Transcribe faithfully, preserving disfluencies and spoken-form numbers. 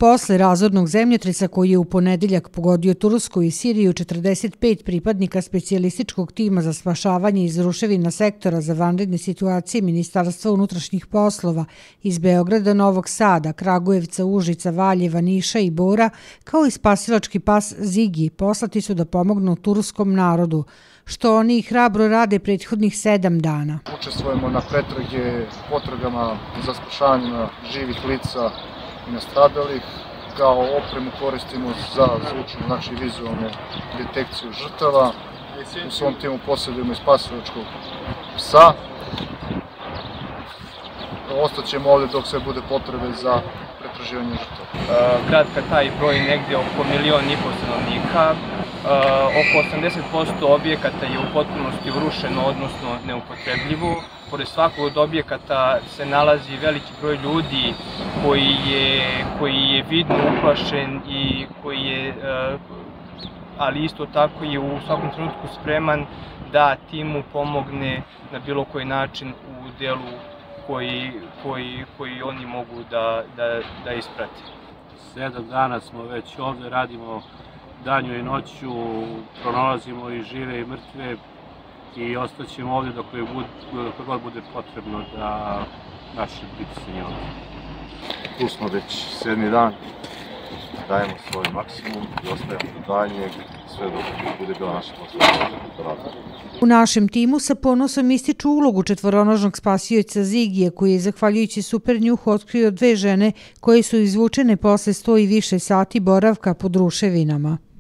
Posle razornog zemljotresa koji je u ponedeljak pogodio Tursku i Siriju, četrdeset pet pripadnika specijalističkog tima za spašavanje iz ruševina sektora za vanredne situacije Ministarstva unutrašnjih poslova iz Beograda, Novog Sada, Kragujevca, Užica, Valjeva, Niša i Bora, kao i spasilački pas Zigi, poslati su da pomognu turskom narodu, što oni hrabro rade prethodnih sedam dana. Učestvujemo na pretrage, potragama za spašavanje živih lica i nastradalih. Kao opremu koristimo za zvučnu, znači vizualnu detekciju žrtava. U svom timu posjedujemo i spasilačkog psa. Ostaćemo ovdje dok sve bude potrebe za pretraživanje žrtava. Grad Kataj broji negdje oko milion i pol stanovnika. Oko osamdeset posto objekata je u potpunosti urušeno, odnosno neupotrebljivo. Pored svakog od objekata se nalazi veliki broj ljudi koji je, koji je vidno uplašen i koji je, ali isto tako je u svakom trenutku spreman da timu pomogne na bilo koji način u delu koji, koji, koji oni mogu da, da, da isprate. Sedam dana smo već ovdje, radimo danju i noću, pronalazimo i žive i mrtve i ostaćemo ovdje dok god bude potrebno da naše biti se njome. Tu smo već sedmi dan, dajemo svoj maksimum i ostajemo do daljnjeg, sve dok bude bila naša posljedna. U našem timu sa ponosom ističu ulogu četvoronožnog spasioca Zigije, koji je, zahvaljujući super njuhu, otkrio dve žene koje su izvučene posle sto i više sati boravka pod ruševinama.